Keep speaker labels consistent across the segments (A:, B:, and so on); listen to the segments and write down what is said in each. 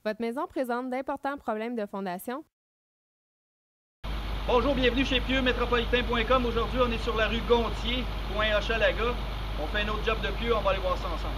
A: Votre maison présente d'importants problèmes de fondation?
B: Bonjour, bienvenue chez pieuxmétropolitain.com. Aujourd'hui, on est sur la rue Gontier, coin Hochelaga. On fait un autre job de pieux, on va aller voir ça ensemble.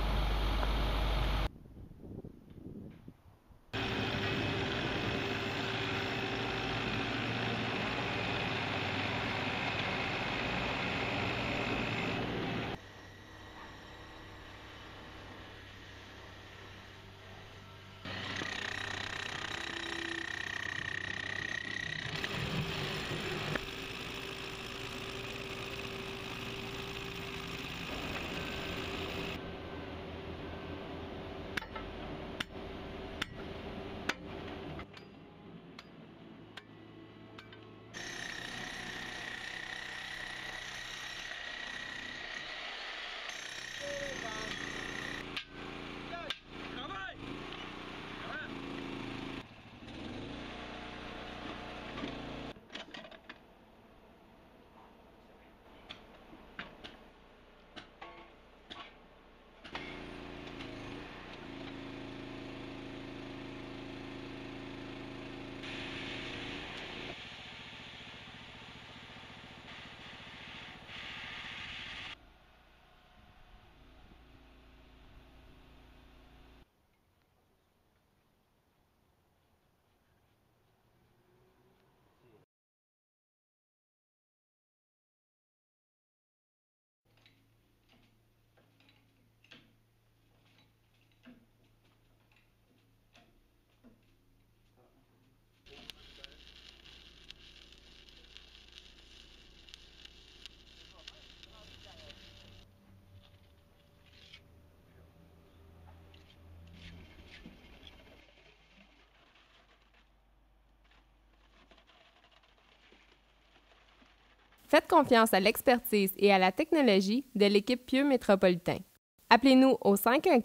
A: Faites confiance à l'expertise et à la technologie de l'équipe Pieux Métropolitain. Appelez-nous au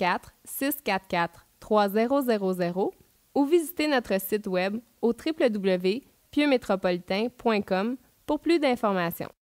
A: 514-644-3000 ou visitez notre site web au www.pieuxmétropolitain.com pour plus d'informations.